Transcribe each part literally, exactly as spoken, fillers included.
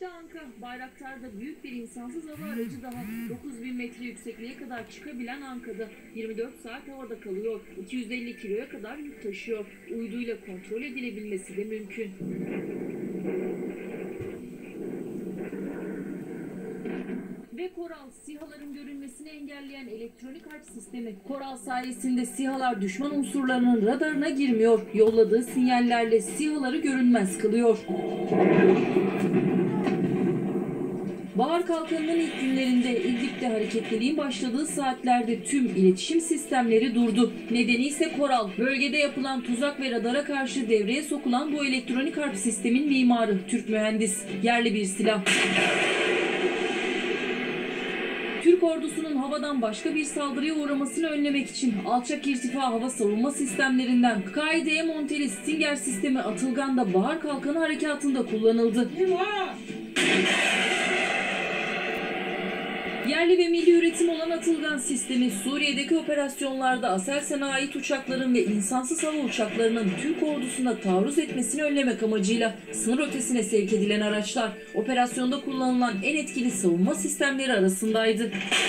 İşte Anka, Bayraktar'da büyük bir insansız hava aracı daha. dokuz bin metre yüksekliğe kadar çıkabilen Anka'da yirmi dört saat havada kalıyor. iki yüz elli kiloya kadar yük taşıyor. Uyduyla kontrol edilebilmesi de mümkün. Ve Coral, SİHA'ların görünmesini engelleyen elektronik harp sistemi. Coral sayesinde SİHA'lar düşman unsurlarının radarına girmiyor. Yolladığı sinyallerle SİHA'ları görünmez kılıyor. Bahar Kalkanı'nın ilk günlerinde İdlib'de hareketliliğin başladığı saatlerde tüm iletişim sistemleri durdu. Nedeni ise Coral. Bölgede yapılan tuzak ve radara karşı devreye sokulan bu elektronik harp sistemin mimarı Türk mühendis. Yerli bir silah. Türk ordusunun havadan başka bir saldırıya uğramasını önlemek için alçak irtifa hava savunma sistemlerinden K I D'ye monteli Stinger sistemi Atılgan'da Bahar Kalkanı harekatında kullanıldı. Yerli ve milli üretim olan Atılgan sistemi Suriye'deki operasyonlarda Aselsan'a ait uçakların ve insansız hava uçaklarının Türk ordusuna taarruz etmesini önlemek amacıyla sınır ötesine sevk edilen araçlar operasyonda kullanılan en etkili savunma sistemleri arasındaydı.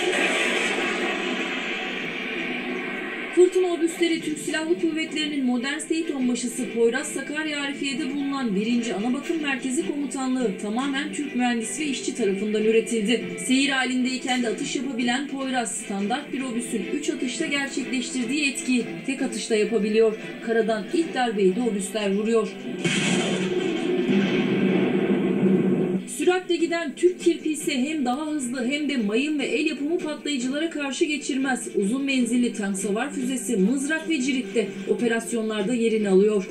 Fırtına obüsleri Türk Silahlı Kuvvetleri'nin modern Seyit Onbaşısı Poyraz Sakarya Arifiye'de bulunan birinci Anabakım Merkezi Komutanlığı tamamen Türk mühendis ve işçi tarafından üretildi. Seyir halindeyken de atış yapabilen Poyraz, standart bir obüsün üç atışta gerçekleştirdiği etkiyi tek atışta yapabiliyor. Karadan ilk darbeyi de obüsler vuruyor. Süratle giden Türk kirpi ise hem daha hızlı hem de mayın ve el yapımı patlayıcılara karşı geçirmez. Uzun menzilli tank savar füzesi Mızrak ve Cirit'te operasyonlarda yerini alıyor.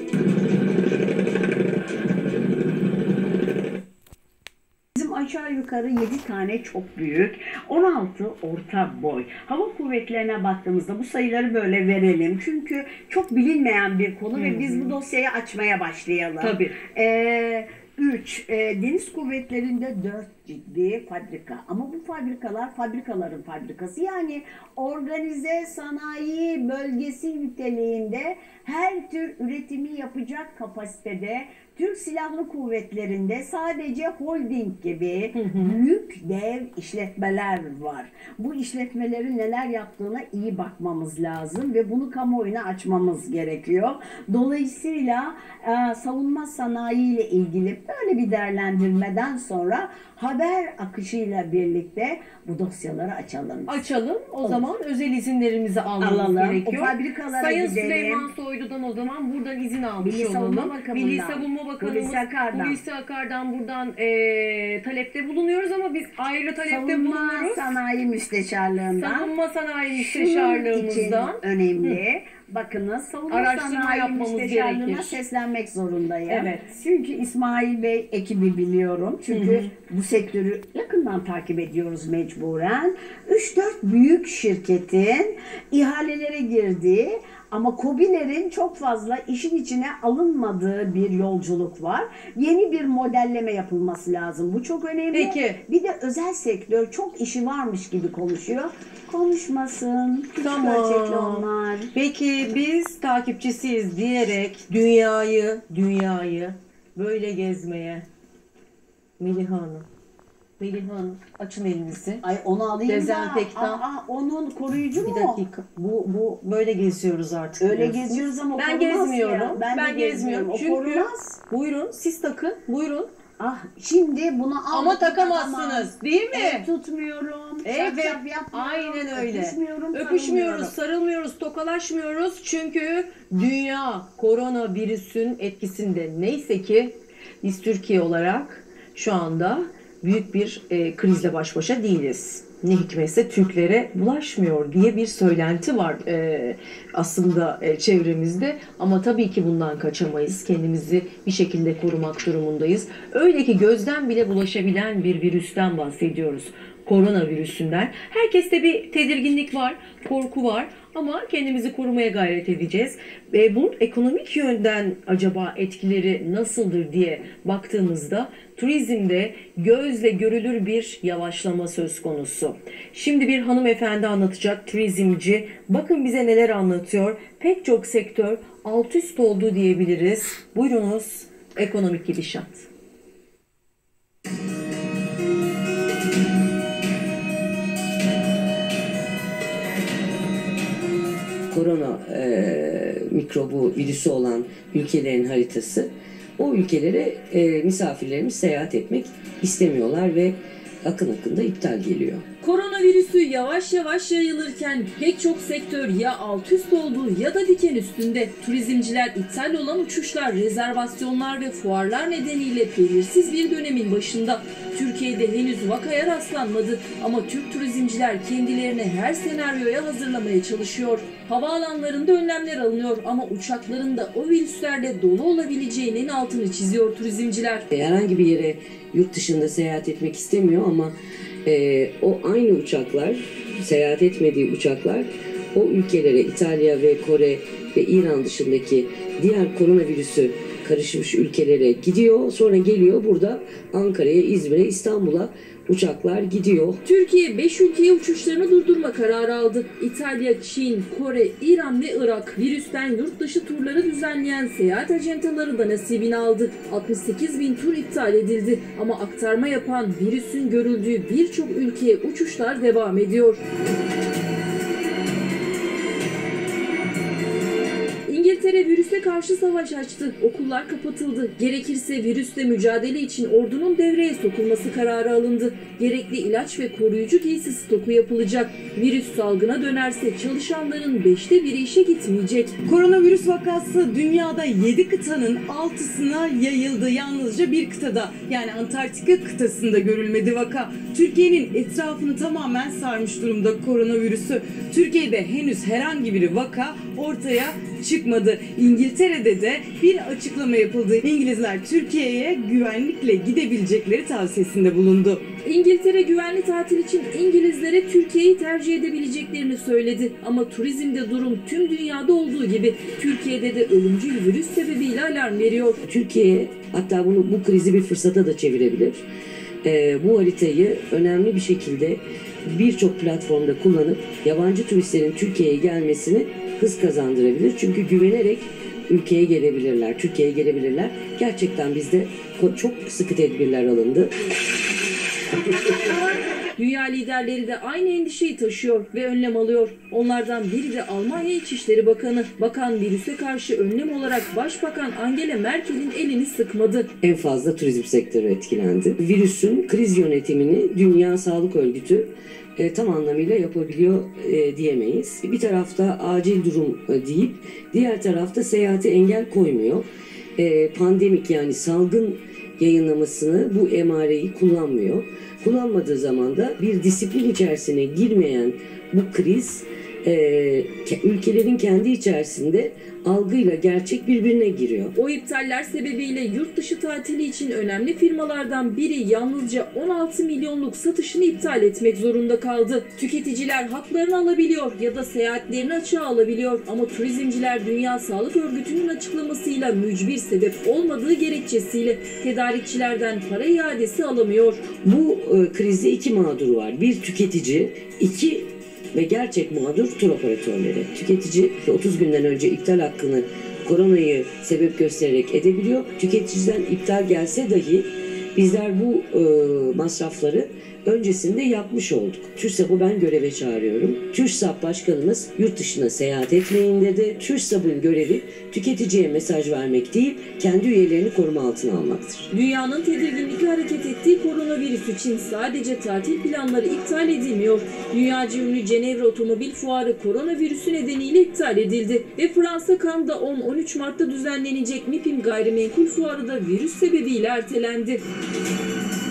Bizim aşağı yukarı yedi tane çok büyük, on altı orta boy. Hava kuvvetlerine baktığımızda bu sayıları böyle verelim. Çünkü çok bilinmeyen bir konu. Hı hı. Ve biz bu dosyayı açmaya başlayalım. Tabii. Ee, üç. E, deniz kuvvetlerinde dört ciddi fabrika. Ama bu fabrikalar fabrikaların fabrikası. Yani organize sanayi bölgesi niteliğinde her tür üretimi yapacak kapasitede. Türk Silahlı Kuvvetleri'nde sadece holding gibi büyük dev işletmeler var. Bu işletmelerin neler yaptığına iyi bakmamız lazım ve bunu kamuoyuna açmamız gerekiyor. Dolayısıyla e, savunma sanayi ile ilgili böyle bir değerlendirmeden sonra haber akışıyla birlikte bu dosyaları açalım. Açalım. O Olur. zaman özel izinlerimizi almamız Alalım. gerekiyor. O fabrikalara Sayın gidelim. Süleyman Soylu'dan o zaman buradan izin almış Milli olalım. Savunma Bakanı'ndan. Milli Savunma Bakanımız Hulusi Akar'dan. Hulusi Akar'dan buradan e, talepte bulunuyoruz ama biz ayrı talepte Savunma bulunuyoruz. Sanayi Müsteşarlığından. Savunma Sanayi Müsteşarlığımızdan. Şunun için önemli. Hı. Bakınız, savunma araştırma sanayi yapmamız müsteşarlığına gerekir. seslenmek zorundayım. Evet. Çünkü İsmail Bey ekibi biliyorum. Çünkü hı hı. bu sektörü yakından takip ediyoruz mecburen. üç dört büyük şirketin ihalelere girdiği ama KOBİ'lerin çok fazla işin içine alınmadığı bir yolculuk var. Yeni bir modelleme yapılması lazım. Bu çok önemli. Peki. Bir de özel sektör çok işi varmış gibi konuşuyor. Konuşmasın. Tamam. Ölçekli onlar. Peki biz takipçisiyiz diyerek dünyayı, dünyayı böyle gezmeye. Melih Hanım. Melih Hanım açın elinizi. Ay onu alayım Dezenfektan. da. Aa, onun koruyucu Bir mu? dakika. Bu bu böyle geziyoruz artık. Öyle biliyorsunuz. geziyoruz ama ben korumaz gezmiyorum. ya. Ben, ben de gezmiyorum. O Çünkü korumaz. buyurun siz takın. Buyurun. Ah şimdi bunu al. Ama takamazsınız, değil mi? El tutmuyorum. Evet. Şap şap yapmıyorum. Aynen öyle. Öpüşmüyorum, Öpüşmüyoruz, sarılmıyoruz, tokalaşmıyoruz. Çünkü dünya koronavirüsün etkisinde. Neyse ki biz Türkiye olarak şu anda büyük bir e, krizle baş başa değiliz. Ne hikmetse Türklere bulaşmıyor diye bir söylenti var e, aslında e, çevremizde. Ama tabii ki bundan kaçamayız. Kendimizi bir şekilde korumak durumundayız. Öyle ki gözden bile bulaşabilen bir virüsten bahsediyoruz. Koronavirüsünden. Herkeste bir tedirginlik var, korku var. Ama kendimizi korumaya gayret edeceğiz. Ve bunun ekonomik yönden acaba etkileri nasıldır diye baktığımızda turizmde gözle görülür bir yavaşlama söz konusu. Şimdi bir hanımefendi anlatacak, turizmci. Bakın bize neler anlatıyor. Pek çok sektör alt üst oldu diyebiliriz. Buyurunuz, ekonomik gidişat. mikrobu, virüsü olan ülkelerin haritası. O ülkelere e, misafirlerimiz seyahat etmek istemiyorlar ve akın akın da iptal geliyor. Koronavirüsü yavaş yavaş yayılırken pek çok sektör ya alt üst oldu ya da diken üstünde. Turizmciler iptal olan uçuşlar, rezervasyonlar ve fuarlar nedeniyle belirsiz bir dönemin başında. Türkiye'de henüz vakaya rastlanmadı ama Türk turizmciler kendilerini her senaryoya hazırlamaya çalışıyor. Havaalanlarında önlemler alınıyor ama uçakların da o virüslerle dolu olabileceğinin altını çiziyor turizmciler. Herhangi bir yere yurt dışında seyahat etmek istemiyor ama e, o aynı uçaklar, seyahat etmediği uçaklar o ülkelere, İtalya ve Kore ve İran dışındaki diğer koronavirüsü karışmış ülkelere gidiyor. Sonra geliyor burada Ankara'ya, İzmir'e, İstanbul'a uçaklar gidiyor. Türkiye beş ülkeye uçuşlarını durdurma kararı aldı. İtalya, Çin, Kore, İran ve Irak virüsten yurt dışı turları düzenleyen seyahat ajantaları da nasibini aldı. altmış sekiz bin tur iptal edildi ama aktarma yapan virüsün görüldüğü birçok ülkeye uçuşlar devam ediyor. İngiltere virüse karşı savaş açtı. Okullar kapatıldı. Gerekirse virüsle mücadele için ordunun devreye sokulması kararı alındı. Gerekli ilaç ve koruyucu giysi stoku yapılacak. Virüs salgına dönerse çalışanların beşte biri işe gitmeyecek. Koronavirüs vakası dünyada yedi kıtanın altısına yayıldı. Yalnızca bir kıtada, yani Antarktika kıtasında görülmedi vaka. Türkiye'nin etrafını tamamen sarmış durumda koronavirüsü. Türkiye'de henüz herhangi bir vaka ortaya çıkmadı. İngiltere'de de bir açıklama yapıldı. İngilizler Türkiye'ye güvenlikle gidebilecekleri tavsiyesinde bulundu. İngiltere güvenli tatil için İngilizlere Türkiye'yi tercih edebileceklerini söyledi. Ama turizmde durum tüm dünyada olduğu gibi Türkiye'de de ölümcül virüs sebebiyle alarm veriyor. Türkiye hatta bunu bu krizi bir fırsata da çevirebilir. Ee, bu haritayı önemli bir şekilde birçok platformda kullanıp yabancı turistlerin Türkiye'ye gelmesini hız kazandırabilir. Çünkü güvenerek ülkeye gelebilirler, Türkiye'ye gelebilirler. Gerçekten bizde çok sıkı tedbirler alındı. Dünya liderleri de aynı endişeyi taşıyor ve önlem alıyor. Onlardan biri de Almanya İçişleri Bakanı. Bakan virüse karşı önlem olarak Başbakan Angela Merkel'in elini sıkmadı. En fazla turizm sektörü etkilendi. Virüsün kriz yönetimini Dünya Sağlık Örgütü E, tam anlamıyla yapabiliyor e, diyemeyiz. Bir tarafta acil durum e, deyip diğer tarafta seyahate engel koymuyor. E, pandemik yani salgın yayınlamasını bu emareyi kullanmıyor. Kullanmadığı zaman da bir disiplin içerisine girmeyen bu kriz e, ülkelerin kendi içerisinde algıyla gerçek birbirine giriyor. O iptaller sebebiyle yurt dışı tatili için önemli firmalardan biri yalnızca on altı milyonluk satışını iptal etmek zorunda kaldı. Tüketiciler haklarını alabiliyor ya da seyahatlerini açığa alabiliyor ama turizmciler Dünya Sağlık Örgütü'nün açıklamasıyla mücbir sebep olmadığı gerekçesiyle tedarikçilerden para iadesi alamıyor. Bu e, krizde iki mağdur var. Bir tüketici, iki ve gerçek mağdur tur operatörleri. Tüketici otuz günden önce iptal hakkını koronayı sebep göstererek edebiliyor. Tüketiciden iptal gelse dahi bizler bu e, masrafları öncesinde yapmış olduk. TÜRSAB'ı ben göreve çağırıyorum. TÜRSAB Başkanımız yurt dışına seyahat etmeyin dedi. TÜRSAB'ın görevi tüketiciye mesaj vermek değil, kendi üyelerini koruma altına almaktır. Dünyanın tedirginlikle hareket ettiği koronavirüs için sadece tatil planları iptal edilmiyor. Dünyaca ünlü Cenevre Otomobil Fuarı koronavirüsü nedeniyle iptal edildi. Ve Fransa Cannes'da on on üç Mart'ta düzenlenecek MİPİM Gayrimenkul Fuarı da virüs sebebiyle ertelendi.